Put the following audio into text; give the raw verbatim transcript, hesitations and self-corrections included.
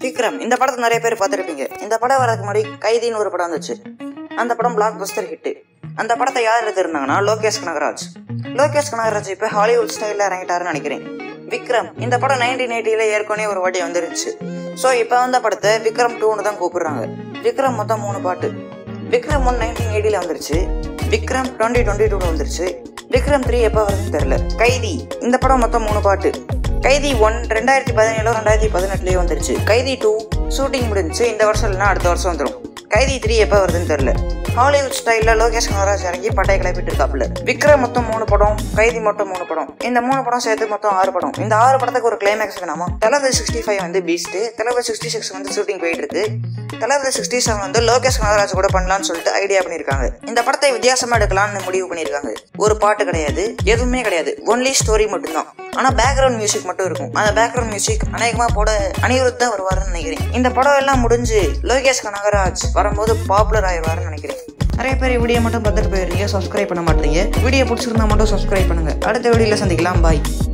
விக்ரம் இந்த படத்தை நிறைய பேர் பார்த்துருப்பீங்க. இந்த படம் வரதுக்கு முன்னாடி கைதின்னு ஒரு படம் வந்துச்சு. அந்த படம் பிளாக் பஸ்டர் ஹிட். அந்த படத்தை யார் எடுத்திருந்தாங்கன்னா லோகேஷ் கனகராஜ். லோகேஷ் கனகராஜ் இப்போ ஹாலிவுட் ஸ்டைலில் இறங்கிட்டாருன்னு நினைக்கிறேன். விக்ரம் இந்த படம் நைன்டீன் எயிட்டில ஏற்கனவே ஒரு வாட்டி வந்துருச்சு. ஸோ இப்போ வந்த படத்தை விக்ரம் டூன்னு தான் கூப்பிடுறாங்க. விக்ரம் மொத்தம் மூணு பாட்டு. விக்ரம் ஒன் நைன்டீன் எயிட்டில வந்துருச்சு. விக்ரம் டுவெண்ட்டி டுவெண்ட்டி டூல வந்துருச்சு. விக்ரம் த்ரீ எப்போ வருதுன்னு தெரியல. கைதி இந்த படம் மொத்தம் மூணு பாட்டு. கைதி ஒன் ரெண்டாயிரத்தி பதினேழோ ரெண்டாயிரத்தி பதினெட்டுலயே வந்துருச்சு. கைதி டூ ஷூட்டிங் முடிஞ்சு இந்த வருஷம் இல்லைன்னா அடுத்த வருஷம் வந்துடும். கைதி த்ரீ எப்போ வருதுன்னு தெரியல. ஹாலிவுட் ஸ்டைலில் லோகேஷ் கனகராஜ் இறங்கி பட்டையை கிளப்பிட்டு இருக்காப்புல. விக்ரம் மொத்தம் மூணு படம், கைதி மொத்தம் மூணு படம். இந்த மூணு படம் சேர்த்து மொத்தம் ஆறு படம். இந்த ஆறு படத்துக்கு ஒரு கிளைமேக்ஸ் வேணாமா? தளபதி சிக்ஸ்டி ஃபைவ் வந்து பீஸ்ட், தளபதி சிக்ஸ்டி சிக்ஸ் வந்து ஷூட்டிங் போயிட்டு இருக்கு. தளபதி சிக்ஸ்டி செவன் வந்து லோகேஷ் கனகராஜ் கூட பண்ணலாம்னு சொல்லிட்டு ஐடியா பண்ணியிருக்காங்க. இந்த படத்தை வித்தியாசமா எடுக்கலாம்னு முடிவு பண்ணியிருக்காங்க. ஒரு பாட்டு கிடையாது, எதுவுமே கிடையாது, ஒன்லி ஸ்டோரி மட்டும்தான். ஆனா பேக்ரவுண்ட் மியூசிக் மட்டும் இருக்கும். அந்த பேக்ரவுண்ட் மியூசிக் அநேகமா போட அனிருத் தான் வருவாருன்னு நினைக்கிறேன். இந்த படம் எல்லாம் முடிஞ்சு லோகேஷ் கனகராஜ் வரும்போது பாப்புலர் ஆயிடுவாருன்னு நினைக்கிறேன். நிறைய பேர் வீடியோ மட்டும் பார்த்துட்டு போயிருக்கீங்க, சப்ஸ்கிரைப் பண்ண மாட்டீங்க. வீடியோ பிடிச்சிருந்தா மட்டும் சப்ஸ்கிரைப் பண்ணுங்க. அடுத்த வீடியோல சந்திக்கலாம். பாய்.